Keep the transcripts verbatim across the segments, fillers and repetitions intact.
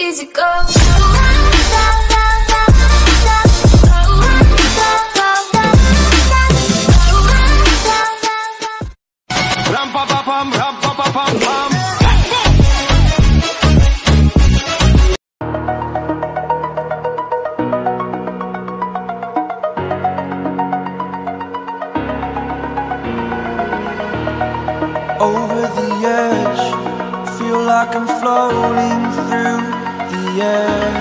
easy go. Ram pa pa pam, ram pa pa pam pam. Over the edge, feel like I'm floating through the air.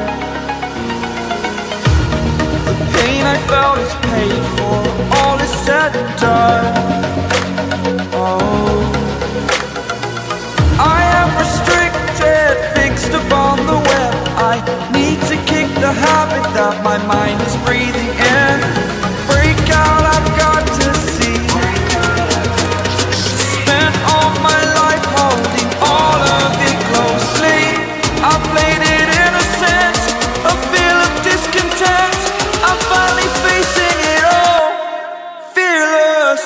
The pain I felt is paid for, all is said and done. Oh, I am restricted, fixed upon the web. I need to kick the habit that my mind is breathing in. Break out, I've got to see. Spent all my life holding all of it closely. I played it innocent, a feel of discontent. I'm finally facing it all, fearless.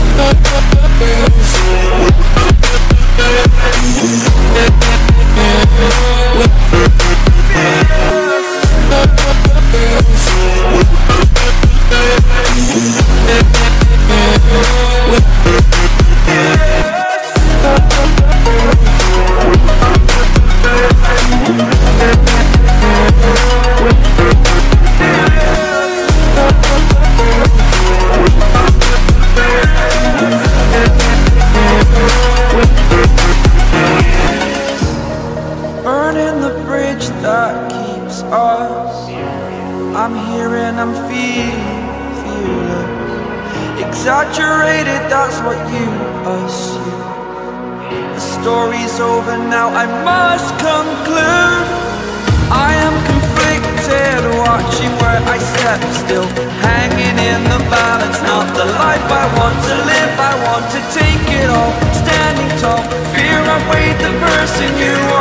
Burning the bridge that keeps us. I'm here and I'm feeling fearless. Exaggerated, that's what you assume. The story's over now, I must conclude. I am conflicted, watching where I step still, hanging in the balance. Not the life I want to live, I want to take it all. Standing tall, fear I weighed the person you